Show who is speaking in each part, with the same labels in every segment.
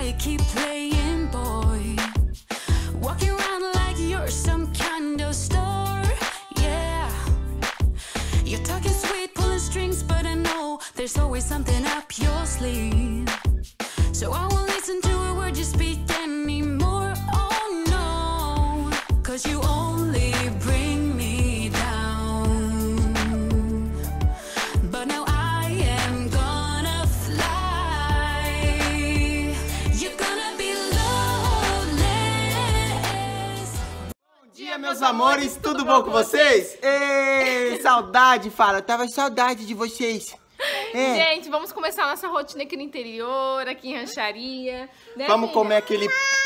Speaker 1: they keep playing, boy. Walking around like you're some kind of star, yeah. You're talking sweet, pulling strings, but I know there's always something up your sleeve. So I won't listen to a word you speak anymore, oh no. 'Cause you only bring me down. But now I am gonna fly. You're gonna be loveless.
Speaker 2: Bom dia, meus amores, tudo bom com vocês? Ei, saudade, fala, eu tava saudade de vocês.
Speaker 3: Gente, vamos começar a nossa rotina aqui no interior, aqui em rancharia, né,
Speaker 2: Vamos
Speaker 3: filha?
Speaker 2: comer aquele...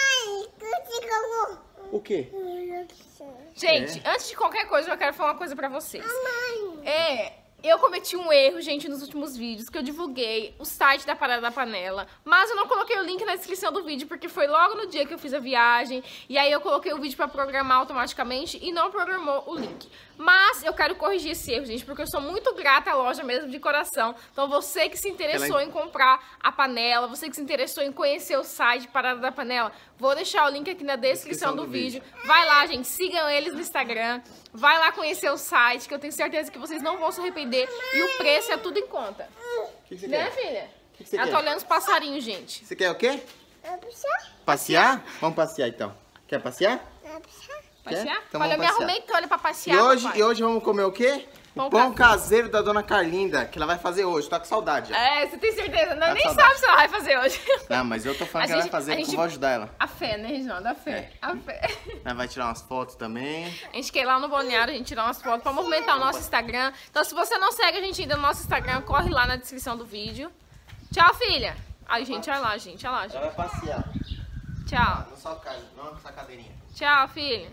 Speaker 2: O quê?
Speaker 3: Gente, antes de qualquer coisa, eu quero falar uma coisa pra vocês. Eu cometi um erro, gente, nos últimos vídeos, que eu divulguei o site da Parada da Panela, mas eu não coloquei o link na descrição do vídeo, porque foi logo no dia que eu fiz a viagem, e aí eu coloquei o vídeo pra programar automaticamente e não programou o link. Mas eu quero corrigir esse erro, gente, porque eu sou muito grata à loja mesmo, de coração. Então você que se interessou em comprar a panela, você que se interessou em conhecer o site Parada da Panela, vou deixar o link aqui na descrição do vídeo. Vai lá, gente, sigam eles no Instagram, vai lá conhecer o site, que eu tenho certeza que vocês não vão se arrepender. E o preço é tudo em conta.
Speaker 2: O que você
Speaker 3: Né,
Speaker 2: quer?
Speaker 3: filha?
Speaker 2: O que você
Speaker 3: Ela
Speaker 2: quer?
Speaker 3: tá olhando os passarinhos, gente.
Speaker 2: Você quer o quê? Passear? Vamos passear então. Quer passear?
Speaker 3: Passear?
Speaker 2: Então
Speaker 3: Olha, eu
Speaker 2: vamos
Speaker 3: me arrumei toda pra passear,
Speaker 2: E hoje vamos comer o quê?
Speaker 3: Pão
Speaker 2: O pão caseiro da dona Carlinda, que ela vai fazer hoje. Tô com saudade já.
Speaker 3: É, você tem certeza? Não,
Speaker 2: Tá
Speaker 3: nem
Speaker 2: saudade.
Speaker 3: sabe se ela vai fazer hoje.
Speaker 2: Não, mas eu tô falando que ela vai fazer, porque eu vou ajudar ela.
Speaker 3: A fé, né, Reginaldo? A fé. A fé.
Speaker 2: Ela vai tirar umas fotos também.
Speaker 3: A gente quer ir lá no balneário, a gente tirar umas fotos pra movimentar o nosso Instagram. Então, se você não segue a gente ainda no nosso Instagram, corre lá na descrição do vídeo. Tchau, filha. Ai, gente, olha lá, gente. Olha lá, gente.
Speaker 2: Ela vai passear.
Speaker 3: Tchau.
Speaker 2: Não só casa, não essa cadeirinha.
Speaker 3: Tchau, filha.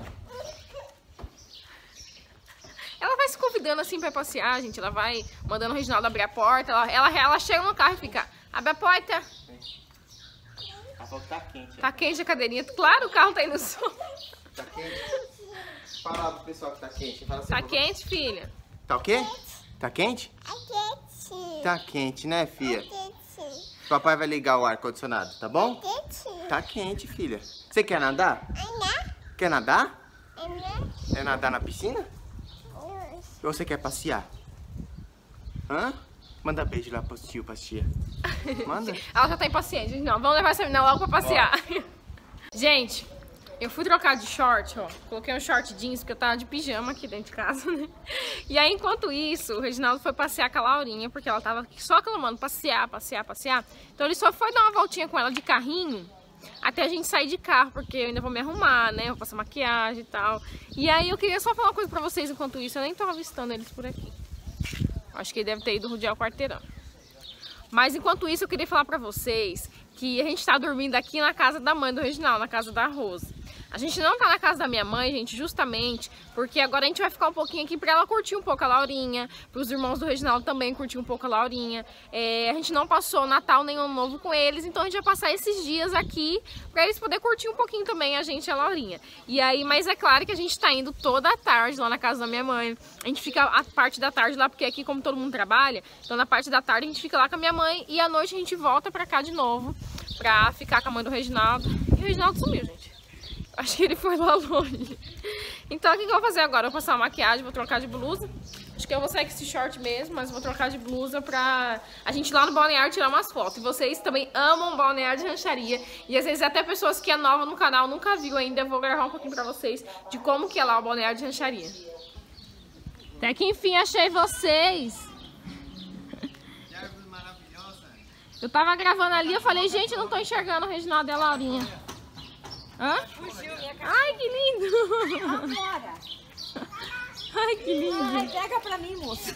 Speaker 3: Ela vai se convidando assim pra passear, gente. Ela vai mandando o Reginaldo abrir a porta. Ela chega no carro e fica: abre a porta.
Speaker 2: Ela falou que tá quente.
Speaker 3: Tá quente a cadeirinha. Claro, o carro tá indo no sol.
Speaker 2: Tá quente? Fala lá pro pessoal que tá quente. Fala assim,
Speaker 3: Tá quente, filha?
Speaker 2: Tá o quê? Tá quente? Tá quente, né, filha? Papai vai ligar o ar-condicionado, tá bom? Tá quente, filha. Você quer nadar? Quer nadar? É nadar na piscina? Ou você quer passear? Hã? Manda beijo lá pro tio, pra tia. Manda.
Speaker 3: Ela já tá impaciente. Não, vamos levar essa menina logo pra passear. Gente, eu fui trocar de short, ó. Coloquei um short jeans, porque eu tava de pijama aqui dentro de casa, né? E aí, enquanto isso, o Reginaldo foi passear com a Laurinha, porque ela tava só clamando passear. Então ele só foi dar uma voltinha com ela de carrinho, até a gente sair de carro, porque eu ainda vou me arrumar, né? Vou passar maquiagem e tal. E aí eu queria só falar uma coisa pra vocês enquanto isso. Eu nem tô avistando eles por aqui. Acho que ele deve ter ido rodear o quarteirão. Mas enquanto isso eu queria falar pra vocês que a gente tá dormindo aqui na casa da mãe do Reginaldo, na casa da Rose. A gente não tá na casa da minha mãe, gente, justamente porque agora a gente vai ficar um pouquinho aqui pra ela curtir um pouco a Laurinha, pros irmãos do Reginaldo também curtir um pouco a Laurinha. A gente não passou o Natal nem Ano Novo com eles, então a gente vai passar esses dias aqui pra eles poderem curtir um pouquinho também a gente e a Laurinha. E aí, mas é claro que a gente tá indo toda a tarde lá na casa da minha mãe. A gente fica a parte da tarde lá, porque aqui como todo mundo trabalha, então na parte da tarde a gente fica lá com a minha mãe e à noite a gente volta pra cá de novo pra ficar com a mãe do Reginaldo. E o Reginaldo sumiu, gente. Acho que ele foi lá longe. Então o que eu vou fazer agora? Eu vou passar uma maquiagem, vou trocar de blusa. Acho que eu vou sair com esse short mesmo, mas vou trocar de blusa pra a gente ir lá no balneário tirar umas fotos. E vocês também amam balneário de rancharia. E às vezes até pessoas que é nova no canal nunca viu ainda. Eu vou gravar um pouquinho pra vocês de como que é lá o balneário de rancharia. Até que enfim achei vocês. Eu tava gravando ali, eu falei, gente, eu não tô enxergando o Reginaldo e a Laurinha. Hã? Ai, que lindo!
Speaker 4: Agora.
Speaker 3: Ai, que lindo!
Speaker 4: Ai, pega pra mim, moça.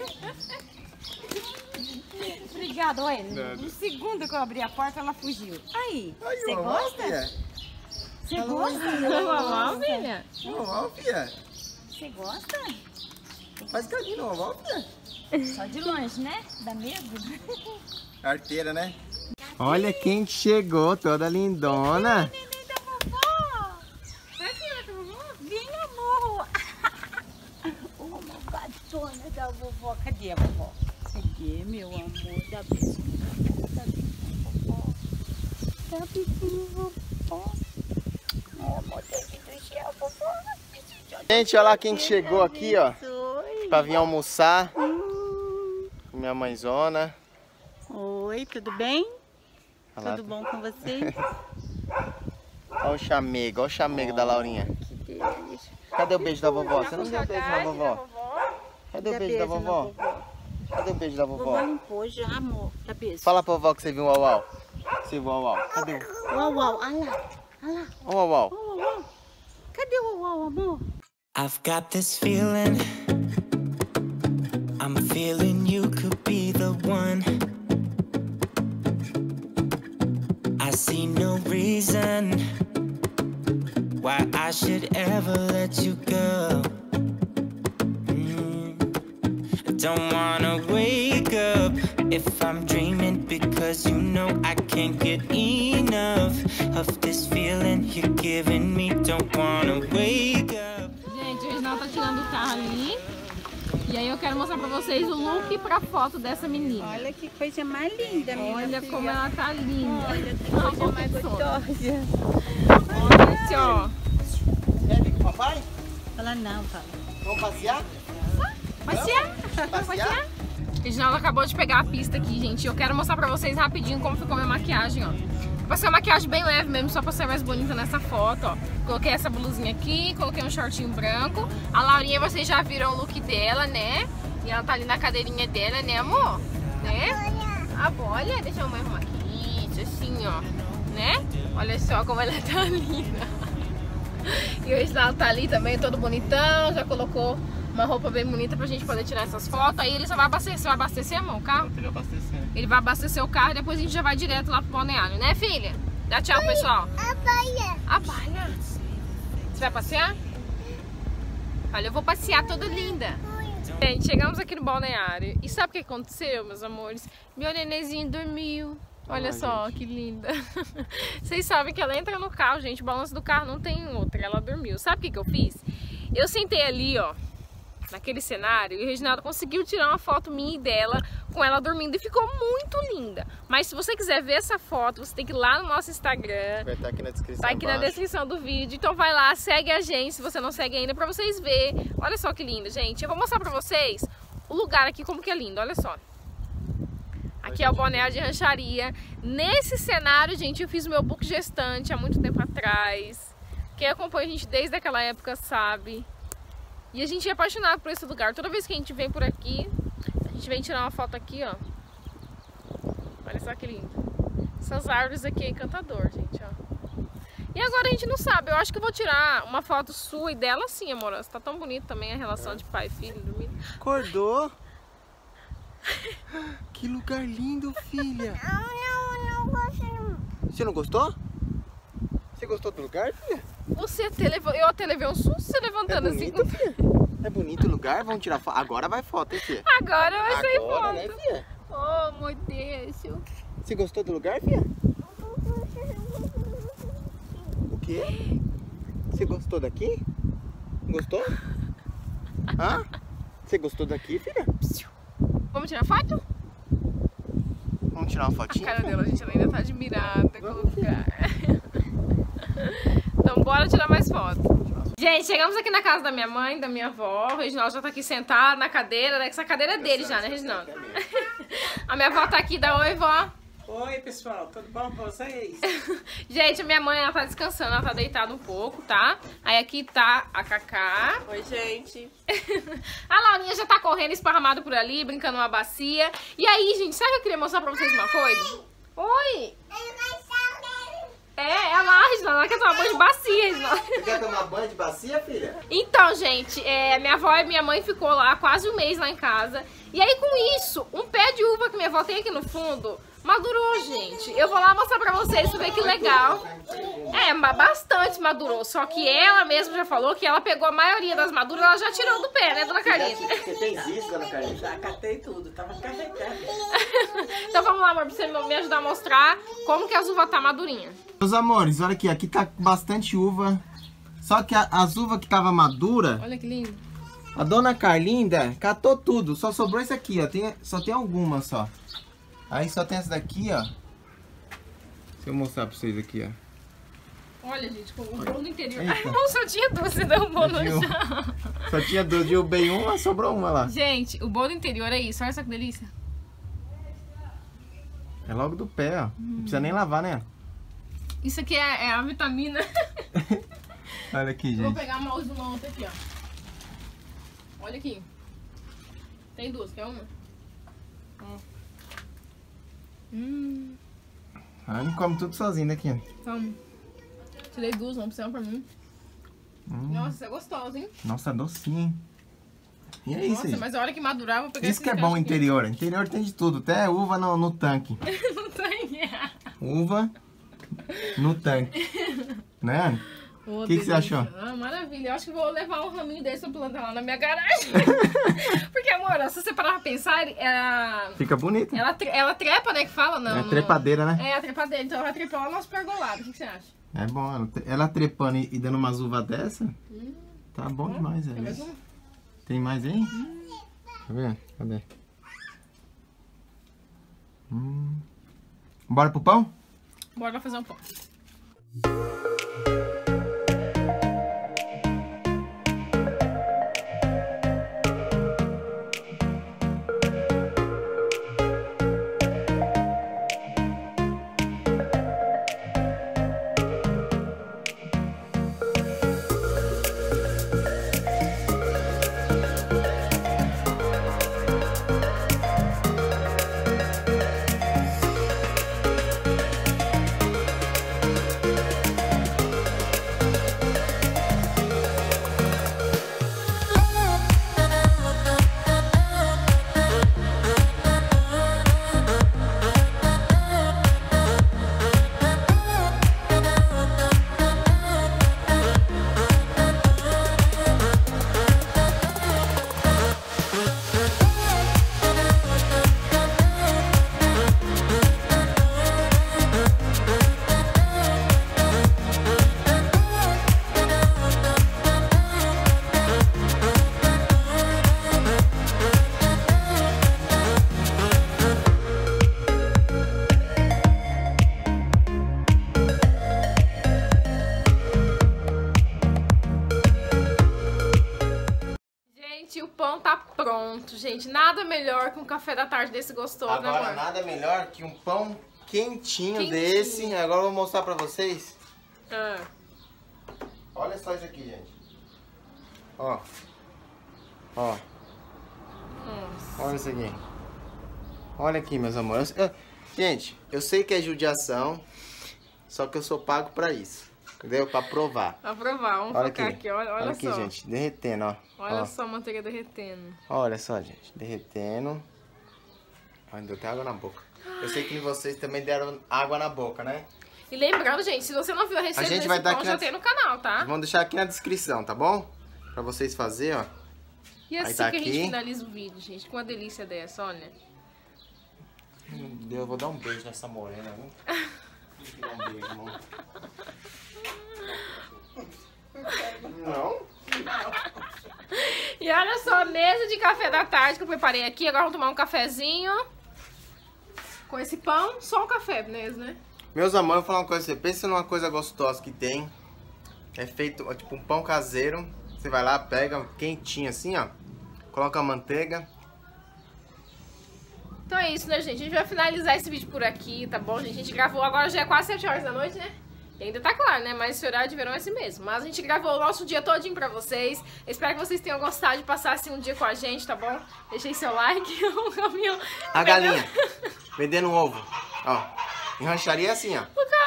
Speaker 4: Obrigada, olha. No segundo que eu abri a porta, ela fugiu. Aí, você gosta? Você gosta?
Speaker 3: Vamos, filha?
Speaker 2: Vamos, filha.
Speaker 4: Você gosta?
Speaker 2: Faz carinho, vamos, filha.
Speaker 4: Só de longe, né? Dá medo?
Speaker 2: Arteira, né? Olha quem chegou, toda lindona.
Speaker 4: Neném da vovó.
Speaker 3: Vai, filha, da vovó?
Speaker 4: Vem, amor. Uma gatona da vovó. Cadê a vovó? Cadê, meu amor? Dá beijo. Dá beijo, vovó. rapidinho, vovó. Oh, meu Deus do céu, vovó.
Speaker 2: Gente, olha lá quem chegou aqui, ó. Pra vir almoçar. Minha mãezona.
Speaker 4: Oi, tudo bem?
Speaker 2: Olha lá.
Speaker 4: Tudo bom com vocês?
Speaker 2: Olha o chamego da Laurinha.
Speaker 4: Que delícia.
Speaker 2: Cadê o beijo da vovó? Você não deu beijo na vovó? Cadê o beijo da vovó? Cadê o beijo da
Speaker 4: Vovó
Speaker 2: vovó?
Speaker 4: limpou já, amor. Dá beijo.
Speaker 2: Fala pra vovó que você viu o uau-uau. Você viu o uau-uau? Cadê?
Speaker 4: Uau, uau, olha lá. Olha lá.
Speaker 2: O uau-uau.
Speaker 4: Uau, uau. Cadê o uau, amor?
Speaker 5: I've got this feeling, I'm feeling you could be the one. I see no reason why I should ever let you go. Don't wanna wake up if I'm dreaming, because you know I can't get enough of this feeling you're giving me. Don't wanna wake up.
Speaker 3: Gente, o Reginaldo tá tirando o carro ali. E aí eu quero mostrar pra vocês o look pra foto dessa menina.
Speaker 4: Olha que coisa mais linda, minha
Speaker 3: Olha
Speaker 4: filha.
Speaker 3: como ela tá linda.
Speaker 4: Olha que coisa mais gostosa.
Speaker 3: Olha esse, ó.
Speaker 2: Quer vir com o papai?
Speaker 4: Fala não, fala.
Speaker 2: Vamos passear?
Speaker 3: Passear? O Reginaldo acabou de pegar a pista aqui, gente. Eu quero mostrar pra vocês rapidinho como ficou minha maquiagem, ó. Eu passei uma maquiagem bem leve mesmo, só pra ser mais bonita nessa foto, ó. Coloquei essa blusinha aqui, coloquei um shortinho branco. A Laurinha, vocês já viram o look dela, né? E ela tá ali na cadeirinha dela, né, amor? Né? A bolha, deixa eu arrumar aqui, isso assim, ó. Né? Olha só como ela tá linda. E o Reginaldo tá ali também, todo bonitão, já colocou uma roupa bem bonita pra gente poder tirar essas fotos. Aí ele só vai abastecer. Vai abastecer, amor, o carro? Ele vai abastecer o carro e depois a gente já vai direto lá pro balneário, né, filha? Dá tchau, pessoal. A baia. Você vai passear? Olha, eu vou passear toda linda. Gente, chegamos aqui no balneário. E sabe o que aconteceu, meus amores? Meu nenenzinho dormiu. Olha só, que linda. Vocês sabem que ela entra no carro, gente. O balanço do carro não tem outra. Ela dormiu. Sabe o que eu fiz? Eu sentei ali, ó, naquele cenário, e o Reginaldo conseguiu tirar uma foto minha e dela com ela dormindo e ficou muito linda. Mas se você quiser ver essa foto, você tem que ir lá no nosso Instagram.
Speaker 2: Vai estar aqui na descrição.
Speaker 3: Tá aqui na descrição do vídeo. Então vai lá, segue a gente se você não segue ainda, pra vocês verem. Olha só que linda, gente. Eu vou mostrar pra vocês o lugar aqui como que é lindo. Olha só. Aqui é o Balneário de Rancharia. Nesse cenário, gente, eu fiz o meu book gestante há muito tempo atrás. Quem acompanha a gente desde aquela época sabe. E a gente é apaixonado por esse lugar. Toda vez que a gente vem por aqui, a gente vem tirar uma foto aqui, ó. Olha só que lindo. Essas árvores aqui é encantador, gente, ó. E agora a gente não sabe. Eu acho que eu vou tirar uma foto sua e dela sim, amor. Tá tão bonito também a relação de pai e filho dormindo.
Speaker 2: Acordou? Que lugar lindo, filha.
Speaker 6: Não gosto.
Speaker 2: Você não gostou? Você gostou do lugar, filha?
Speaker 3: Eu até levei um susto você levantando assim.
Speaker 2: Filha? É bonito o lugar? Vamos tirar foto. Agora vai foto, hein, filha?
Speaker 3: Agora vai sair
Speaker 2: Agora,
Speaker 3: foto.
Speaker 2: né, filha?
Speaker 3: Oh, meu Deus.
Speaker 2: Você gostou do lugar, filha? O quê? Você gostou daqui? Gostou? Hã? Você gostou daqui, filha?
Speaker 3: Vamos tirar foto?
Speaker 2: Vamos tirar uma
Speaker 3: A
Speaker 2: fotinha?
Speaker 3: cara dela, gente, ela ainda tá admirada com o lugar. Então bora tirar mais foto. Gente, chegamos aqui na casa da minha mãe, da minha avó. O Reginaldo já tá aqui sentado na cadeira, né? Essa cadeira é dele já, né, Reginaldo? A minha avó tá aqui, dá oi, vó.
Speaker 7: Oi, pessoal, tudo bom com vocês?
Speaker 3: Gente, a minha mãe, ela tá descansando, ela tá deitada um pouco, tá? Aí aqui tá a Cacá.
Speaker 7: Oi, gente.
Speaker 3: A Laurinha já tá correndo esparramada por ali, brincando numa bacia. E aí, gente, sabe que eu queria mostrar pra vocês uma coisa? Oi! É a Reginaldo, ela quer tomar banho de bacia, Reginaldo.
Speaker 2: Você quer tomar banho de bacia, filha?
Speaker 3: Então, gente, minha avó e minha mãe ficou lá quase um mês lá em casa. E aí, com isso, um pé de uva que minha avó tem aqui no fundo madurou, gente. Eu vou lá mostrar pra vocês, pra ver que legal. Bastante madurou. Só que ela mesma já falou que ela pegou a maioria das maduras, ela já tirou do pé, né, dona Carlinha?
Speaker 2: Você fez isso, dona Carlinha?
Speaker 7: Já catei tudo, tava carregado.
Speaker 3: Então vamos lá, amor, pra você me ajudar a mostrar como que as uvas tá madurinha.
Speaker 2: Meus amores, olha aqui tá bastante uva. Só que as uvas que tava madura,
Speaker 3: Olha que lindo.
Speaker 2: a dona Carlinda catou tudo. Só sobrou esse aqui, ó. Só tem algumas só. Aí só tem essa daqui, ó. Deixa eu mostrar pra vocês aqui, ó.
Speaker 3: Olha, gente, com o bolo do interior.
Speaker 2: Eita.
Speaker 3: Ai, irmão, só tinha duas, você deu um bolo no
Speaker 2: Tinha um.
Speaker 3: chão.
Speaker 2: Só tinha 2, derrubei uma, sobrou uma lá.
Speaker 3: Gente, o bolo do interior é isso, olha só que delícia.
Speaker 2: É logo do pé, ó. Não precisa nem lavar, né?
Speaker 3: Isso aqui é a vitamina.
Speaker 2: Olha aqui,
Speaker 3: Vou
Speaker 2: gente.
Speaker 3: pegar uma outra aqui, ó. Olha aqui. Tem duas, quer uma? Ó.
Speaker 2: A Anne come tudo sozinha daqui, ó.
Speaker 3: Toma. Tirei duas, uma pra mim. Nossa, isso é gostoso, hein?
Speaker 2: Nossa, docinho, hein? E é isso,
Speaker 3: Nossa,
Speaker 2: gente.
Speaker 3: mas a hora que madurar, eu vou pegar
Speaker 2: Isso que é
Speaker 3: esse
Speaker 2: bom
Speaker 3: cacho aqui.
Speaker 2: interior. Interior tem de tudo, até uva no tanque.
Speaker 3: Não tem.
Speaker 2: Uva no tanque. Né, Anne? O que você achou?
Speaker 3: Ah, maravilha. Eu acho que vou levar um raminho desse pra plantar lá na minha garagem. Porque, amor, se você parar pra pensar,
Speaker 2: Fica bonito.
Speaker 3: ela trepa, né? Que fala, não.
Speaker 2: É trepadeira, né?
Speaker 3: É, a trepadeira. Então ela vai trepar lá no nosso pergolado. O que você acha?
Speaker 2: É bom, ela trepando e dando umas uvas dessa, tá bom demais,
Speaker 3: Tem mais
Speaker 2: velho.
Speaker 3: uma?
Speaker 2: Tem mais aí? Tá vendo? Cadê? Bora pro pão?
Speaker 3: Bora fazer um pão. O pão tá pronto, gente. Nada melhor que um café da tarde desse gostoso, né,
Speaker 2: Agora
Speaker 3: amor?
Speaker 2: nada melhor que um pão quentinho,
Speaker 3: Quentinho.
Speaker 2: desse. Agora eu vou mostrar pra vocês.
Speaker 3: Ah.
Speaker 2: Olha só isso aqui, gente. Ó. Ó.
Speaker 3: Nossa.
Speaker 2: Olha isso aqui. Olha aqui, meus amores. Gente, eu sei que é judiação, só que eu sou pago pra isso. Entendeu? Pra provar.
Speaker 3: Pra provar, vamos
Speaker 2: Olha
Speaker 3: focar
Speaker 2: aqui.
Speaker 3: aqui. Olha
Speaker 2: aqui,
Speaker 3: só.
Speaker 2: gente. Derretendo, ó.
Speaker 3: Olha
Speaker 2: Ó.
Speaker 3: só a manteiga derretendo.
Speaker 2: Olha só, gente. Derretendo. Ai, deu até água na boca. Eu sei que vocês também deram água na boca, né?
Speaker 3: E lembrando, gente, se você não viu a receita
Speaker 2: gente
Speaker 3: desse
Speaker 2: vai dar
Speaker 3: pão,
Speaker 2: aqui
Speaker 3: já
Speaker 2: na-
Speaker 3: tem no canal, tá?
Speaker 2: Vamos deixar aqui na descrição, tá bom? Pra vocês fazerem, ó.
Speaker 3: E assim
Speaker 2: tá
Speaker 3: que a gente
Speaker 2: aqui.
Speaker 3: finaliza o vídeo, gente. Com uma delícia dessa, olha.
Speaker 2: Eu vou dar um beijo nessa morena, viu? Deixa eu dar um beijo, amor. Não?
Speaker 3: E olha só, a mesa de café da tarde que eu preparei aqui. Agora vamos tomar um cafezinho. Com esse pão, só um café mesmo, né?
Speaker 2: Meus amores, eu vou falar uma coisa pra você. Pensa numa coisa gostosa que tem. É feito, ó, tipo um pão caseiro. Você vai lá, pega quentinho assim, ó. Coloca a manteiga.
Speaker 3: Então é isso, né, gente? A gente vai finalizar esse vídeo por aqui, tá bom, gente? A gente gravou, agora já é quase 7 horas da noite, né? E ainda tá claro, né? Mas esse horário de verão é esse mesmo. Mas a gente gravou o nosso dia todinho pra vocês. Espero que vocês tenham gostado de passar assim um dia com a gente, tá bom? Deixei seu like. O caminhão...
Speaker 2: A galinha. Vendendo ovo. Ó. Em rancharia é assim, ó.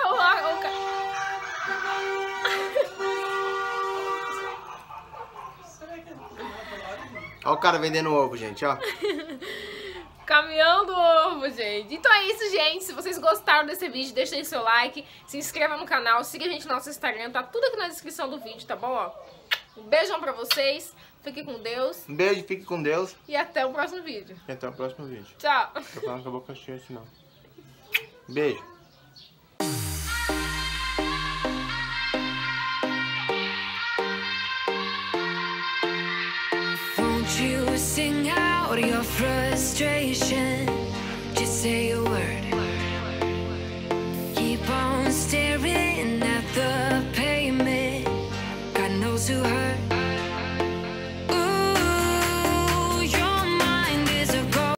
Speaker 2: Ó o cara vendendo ovo, gente, ó.
Speaker 3: Caminhão do ovo, gente. Então é isso, gente. Se vocês gostaram desse vídeo, deixem seu like, se inscreva no canal, siga a gente no nosso Instagram, tá tudo aqui na descrição do vídeo, tá bom? Ó, um beijão pra vocês, fiquem com Deus
Speaker 2: Um beijo, fique com Deus.
Speaker 3: e até o próximo vídeo.
Speaker 2: E até o próximo vídeo.
Speaker 3: Tchau.
Speaker 2: Tô falando com a boca cheia assim, não. Beijo.
Speaker 1: Won't you sing out your frustration? Just say a word. Keep on those who hurt